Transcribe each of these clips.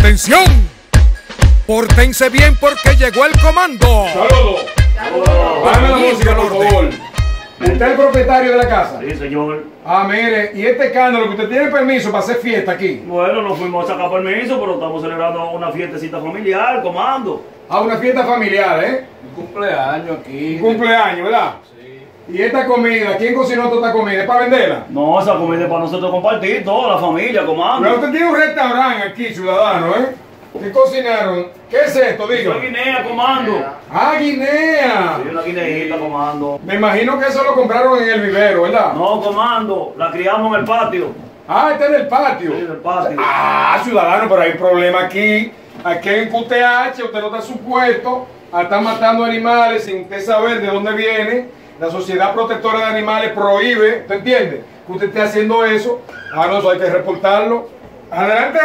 ¡Atención! Pórtense bien porque llegó el comando. ¡Saludos! Bájame la música, por favor. ¿Usted es el propietario de la casa? Sí, señor. Ah, mire, y este escándalo, que usted tiene permiso para hacer fiesta aquí. Bueno, no fuimos a sacar permiso, pero estamos celebrando una fiestecita familiar, comando. Ah, una fiesta familiar, ¿eh? Un cumpleaños aquí. Un cumpleaños, ¿verdad? Sí. Y esta comida, ¿quién cocinó toda esta comida? ¿Es para venderla? No, esa comida es para nosotros compartir, toda la familia, Pero comando. usted tiene un restaurante aquí, ciudadano, ¿eh? ¿Qué cocinaron? ¿Qué es esto? Una Diga. guinea, comando. Ah, guinea. Sí, una guineita, comando. Me imagino que eso lo compraron en el vivero, ¿verdad? No, comando, la criamos en el patio. Ah, este es del patio. Sí, del patio. Ah, ciudadano, pero hay un problema aquí. Aquí en QTH usted no está supuesto a estar matando animales sin usted saber de dónde viene. La Sociedad Protectora de Animales prohíbe, ¿usted entiende? Que usted esté haciendo eso. Ah, no, eso hay que reportarlo. Adelante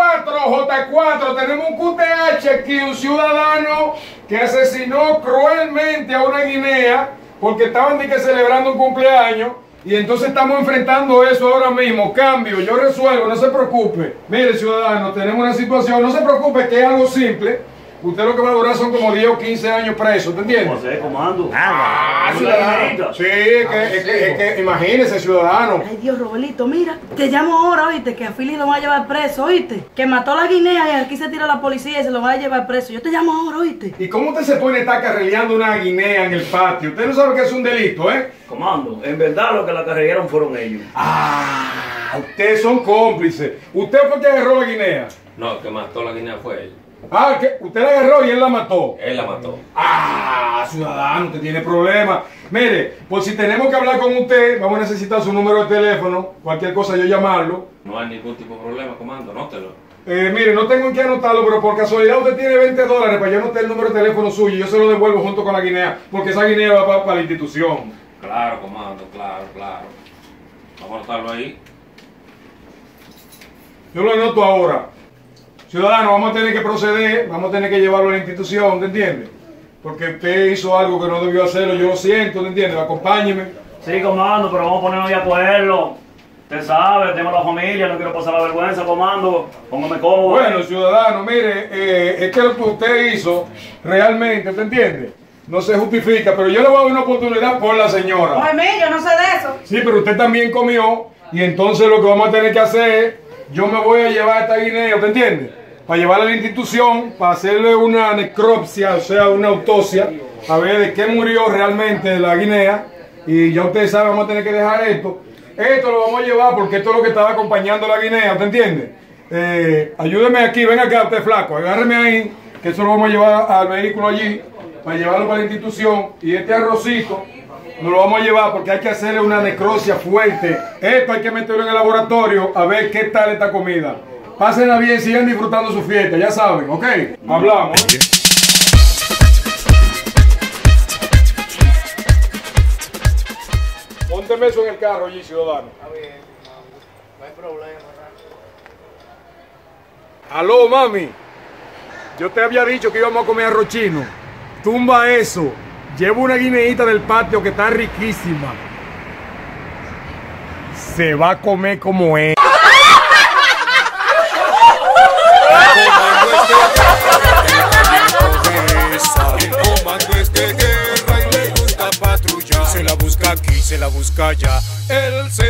J4, tenemos un QTH aquí, un ciudadano que asesinó cruelmente a una guinea porque estaban de que celebrando un cumpleaños y entonces estamos enfrentando eso ahora mismo. Cambio, yo resuelvo, no se preocupe. Mire, ciudadano, tenemos una situación, no se preocupe que es algo simple. Usted lo que va a durar son como 10 o 15 años preso, ¿te entiendes? ¿Cómo se, comando? Ah, Una ciudadano. guineita. Sí, es que imagínese, ciudadano. Ay, Dios, Roberto, mira, te llamo ahora, oíste, que a Philly lo va a llevar preso, oíste. Que mató a la guinea y aquí se tira la policía y se lo va a llevar preso. Yo te llamo ahora, oíste. ¿Y cómo usted se pone a estar carrileando una guinea en el patio? Usted no sabe que es un delito, ¿eh? Comando, en verdad lo que la carrellaron fueron ellos. Ah, ustedes son cómplices. ¿Usted fue el que agarró la guinea? No, el que mató la guinea fue él. Ah, que usted la agarró y él la mató. Él la mató. Ah, ciudadano, usted tiene problemas. Mire, por si tenemos que hablar con usted, vamos a necesitar su número de teléfono. Cualquier cosa yo llamarlo. No hay ningún tipo de problema, comando, anótelo. Mire, no tengo en qué anotarlo, pero por casualidad usted tiene $20 para yo anotar el número de teléfono suyo y yo se lo devuelvo junto con la guinea, porque esa guinea va para la institución. Claro, comando, claro. Vamos a anotarlo ahí. Yo lo anoto ahora. Ciudadano, vamos a tener que proceder, vamos a tener que llevarlo a la institución, ¿te entiende? Porque usted hizo algo que no debió hacerlo, yo lo siento, ¿te entiende? Acompáñeme. Sí, comando, pero vamos a ponernos de acuerdo. Usted sabe, tengo la familia, no quiero pasar la vergüenza, comando. Póngame cómodo. Bueno, ciudadano, mire, es que lo que usted hizo realmente, ¿te entiende? No se justifica, pero yo le voy a dar una oportunidad por la señora. Oye, yo no sé de eso. Sí, pero usted también comió y entonces lo que vamos a tener que hacer es, yo me voy a llevar a esta guinea, ¿te entiende? Para llevarla a la institución, para hacerle una necropsia, o sea, una autopsia, a ver de qué murió realmente la guinea. Y ya ustedes saben, vamos a tener que dejar esto. Esto lo vamos a llevar porque esto es lo que estaba acompañando a la guinea, ¿te entiende? Ayúdeme aquí, ven acá usted flaco, agárreme ahí, que eso lo vamos a llevar al vehículo allí, para llevarlo para la institución. Y este arrocito nos lo vamos a llevar porque hay que hacerle una necropsia fuerte. Esto hay que meterlo en el laboratorio a ver qué tal esta comida. Pásenla bien, sigan disfrutando su fiesta, ya saben, ¿ok? Hablamos. Pónteme eso en el carro allí, ciudadano. Está bien, no hay problema. Aló, mami. Yo te había dicho que íbamos a comer arroz chino. Tumba eso. Llevo una guineíta del patio que está riquísima. Se va a comer como es. El comando es de guerra y le gusta patrullar. Se la busca aquí, se la busca allá. Él se